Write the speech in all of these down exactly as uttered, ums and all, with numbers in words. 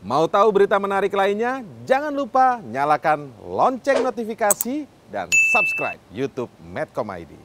Mau tahu berita menarik lainnya? Jangan lupa nyalakan lonceng notifikasi dan subscribe YouTube Medcom I D.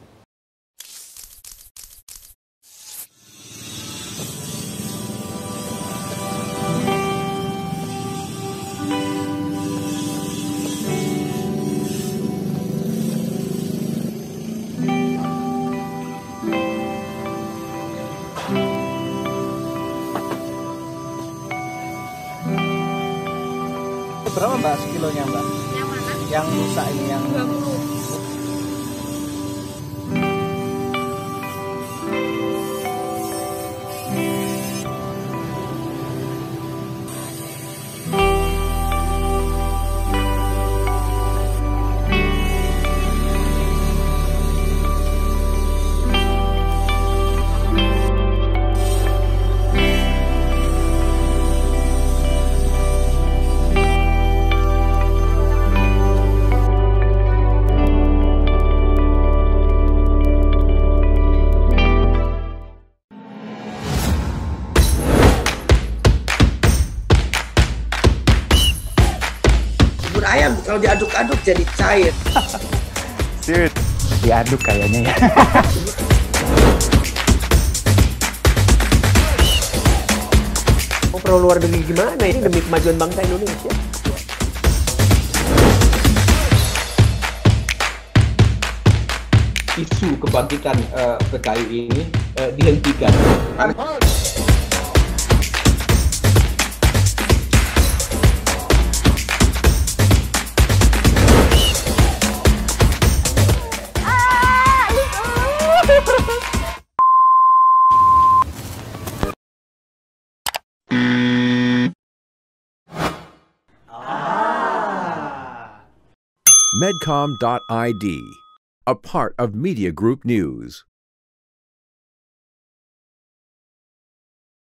Berapa mbak sekilonya mbak? Yang mana? Yang rusak ini yang dua puluh. Ayam kalau diaduk-aduk jadi cair. Dude, diaduk kayaknya ya. Mau perlu luar negeri gimana? Ini demi kemajuan bangsa Indonesia. Isu kebangkitan uh, P K I ini uh, dihentikan. Medcom dot I D, a part of Media Group News.